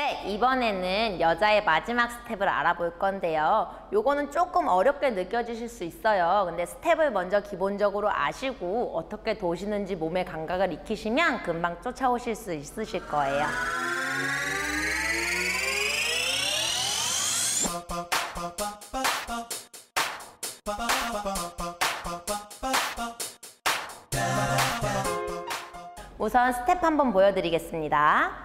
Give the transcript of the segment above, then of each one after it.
네, 이번에는 여자의 마지막 스텝을 알아볼 건데요. 요거는 조금 어렵게 느껴지실 수 있어요. 근데 스텝을 먼저 기본적으로 아시고 어떻게 도시는지 몸의 감각을 익히시면 금방 쫓아오실 수 있으실 거예요. 우선 스텝 한번 보여드리겠습니다.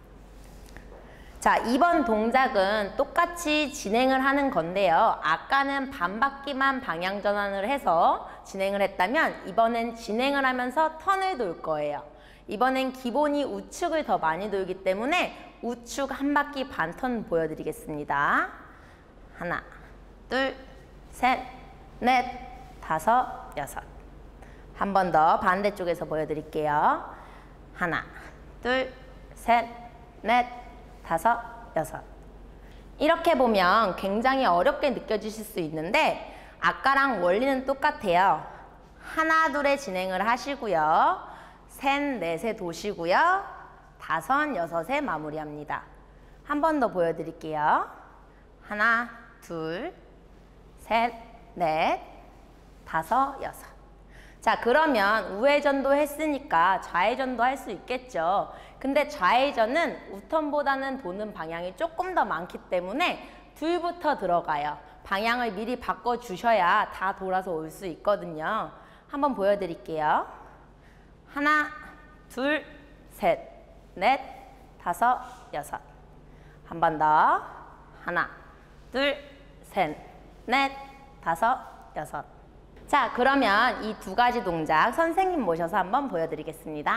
자, 이번 동작은 똑같이 진행을 하는 건데요. 아까는 반 바퀴만 방향 전환을 해서 진행을 했다면 이번엔 진행을 하면서 턴을 돌 거예요. 이번엔 기본이 우측을 더 많이 돌기 때문에 우측 한 바퀴 반 턴 보여드리겠습니다. 하나, 둘, 셋, 넷, 다섯, 여섯. 한 번 더 반대쪽에서 보여드릴게요. 하나, 둘, 셋, 넷, 다섯, 여섯. 이렇게 보면 굉장히 어렵게 느껴지실 수 있는데 아까랑 원리는 똑같아요. 하나, 둘에 진행을 하시고요. 셋, 넷에 도시고요. 다섯, 여섯에 마무리합니다. 한 번 더 보여드릴게요. 하나, 둘, 셋, 넷, 다섯, 여섯. 자, 그러면 우회전도 했으니까 좌회전도 할 수 있겠죠. 근데 좌회전은 우턴보다는 도는 방향이 조금 더 많기 때문에 둘부터 들어가요. 방향을 미리 바꿔주셔야 다 돌아서 올 수 있거든요. 한번 보여드릴게요. 하나, 둘, 셋, 넷, 다섯, 여섯. 한 번 더. 하나, 둘, 셋, 넷, 다섯, 여섯. 자, 그러면 이 두 가지 동작 선생님 모셔서 한번 보여드리겠습니다.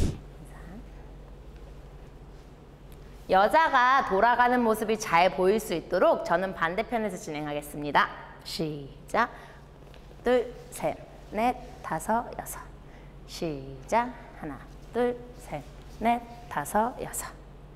여자가 돌아가는 모습이 잘 보일 수 있도록 저는 반대편에서 진행하겠습니다. 시작. 둘, 셋, 넷, 다섯, 여섯. 시작. 하나, 둘, 셋, 넷, 다섯, 여섯.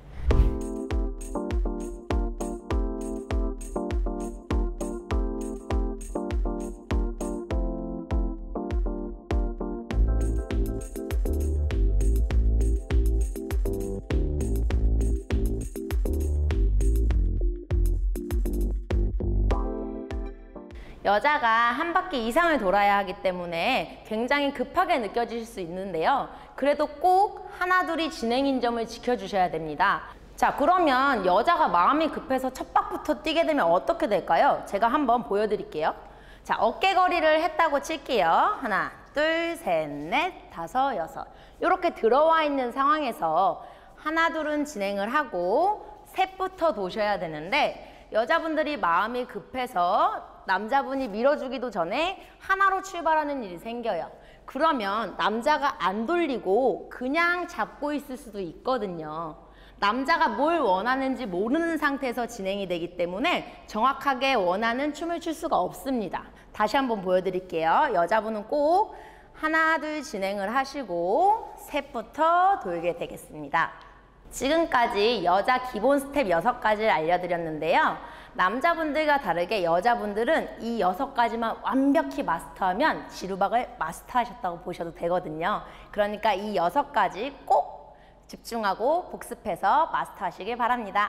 여자가 한 바퀴 이상을 돌아야 하기 때문에 굉장히 급하게 느껴질 수 있는데요. 그래도 꼭 하나, 둘이 진행인 점을 지켜주셔야 됩니다. 자, 그러면 여자가 마음이 급해서 첫 박부터 뛰게 되면 어떻게 될까요? 제가 한번 보여드릴게요. 자, 어깨거리를 했다고 칠게요. 하나, 둘, 셋, 넷, 다섯, 여섯. 이렇게 들어와 있는 상황에서 하나, 둘은 진행을 하고 셋부터 도셔야 되는데 여자분들이 마음이 급해서 남자분이 밀어주기도 전에 하나로 출발하는 일이 생겨요. 그러면 남자가 안 돌리고 그냥 잡고 있을 수도 있거든요. 남자가 뭘 원하는지 모르는 상태에서 진행이 되기 때문에 정확하게 원하는 춤을 출 수가 없습니다. 다시 한번 보여드릴게요. 여자분은 꼭 하나, 둘 진행을 하시고 셋부터 돌게 되겠습니다. 지금까지 여자 기본 스텝 6가지를 알려드렸는데요. 남자분들과 다르게 여자분들은 이 6가지만 완벽히 마스터하면 지루박을 마스터하셨다고 보셔도 되거든요. 그러니까 이 6가지 꼭 집중하고 복습해서 마스터하시길 바랍니다.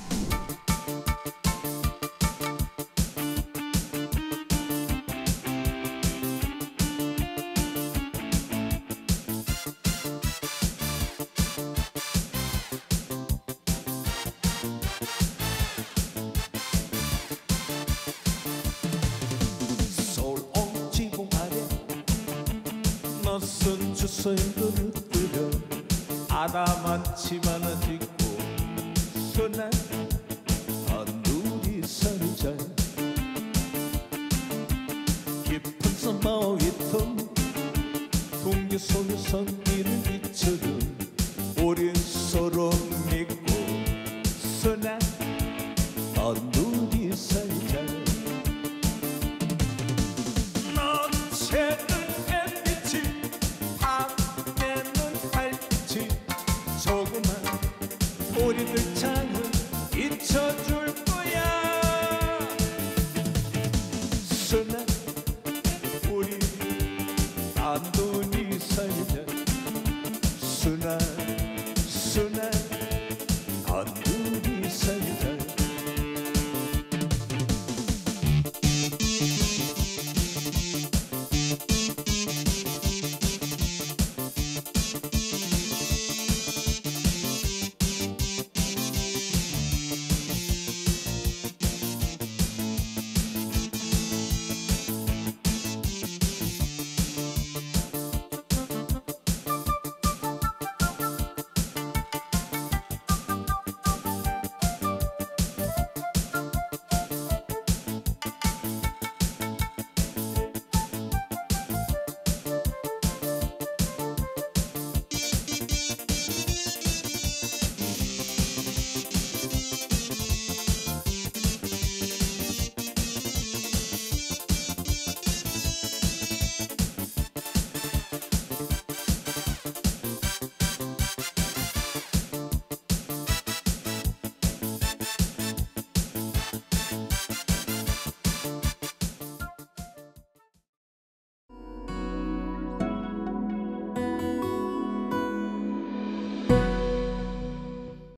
낯선 주소인들을 뜨려 아담한치만은 있고 순한 한둘이 살자 깊은 섬마위통 동기 속에 선기를 비추는 우린 서로 믿고 순한 한둘이 살자 너체는 조그만 우리들 창은 잊혀줄 거야. 순한